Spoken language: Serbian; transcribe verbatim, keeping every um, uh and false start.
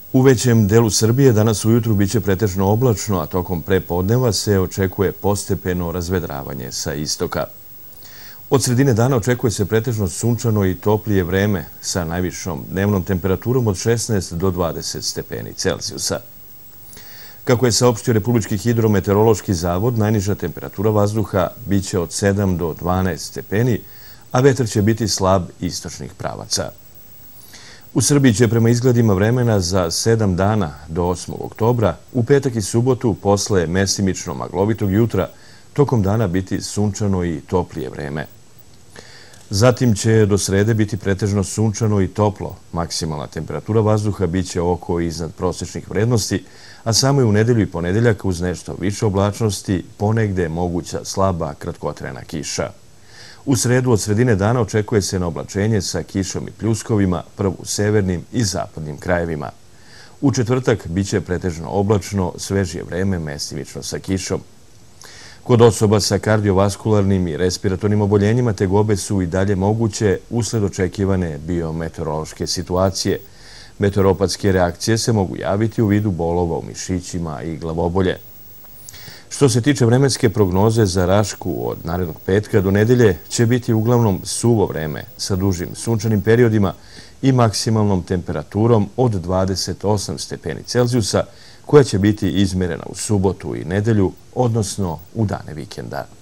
U većem delu Srbije danas ujutru biće pretežno oblačno, a tokom prepodneva se očekuje postepeno razvedravanje sa istoka. Od sredine dana očekuje se pretežno sunčano i toplije vreme sa najvišom dnevnom temperaturom od šesnaest do dvadeset stepeni Celzijusa. Kako je saopštio Republički hidrometeorološki zavod, najniža temperatura vazduha biće od sedam do dvanaest stepeni, a vetar će biti slab istočnih pravaca. U Srbiji će prema izgledima vremena za sedam dana do osmog oktobra, u petak i subotu posle mestimično maglovitog jutra, tokom dana biti sunčano i toplije vreme. Zatim će do srede biti pretežno sunčano i toplo. Maksimalna temperatura vazduha biće oko iznad prosečnih vrednosti, a samo je u nedelju i ponedeljak uz nešto više oblačnosti ponegde moguća slaba kratkotrajna kiša. U sredu od sredine dana očekuje se na oblačenje sa kišom i pljuskovima, prvo u severnim i zapadnim krajevima. U četvrtak biće pretežno oblačno, svežije vreme mestimično sa kišom. Kod osoba sa kardiovaskularnim i respiratornim oboljenjima tegobe su i dalje moguće usled očekivane biometeorološke situacije. Meteoropatske reakcije se mogu javiti u vidu bolova u mišićima i glavobolje. Što se tiče vremenske prognoze za Rašku, od narednog petka do nedelje će biti uglavnom suvo vreme sa dužim sunčanim periodima i maksimalnom temperaturom od dvadeset osam stepeni Celzijusa, koja će biti izmerena u subotu i nedelju, odnosno u dane vikenda.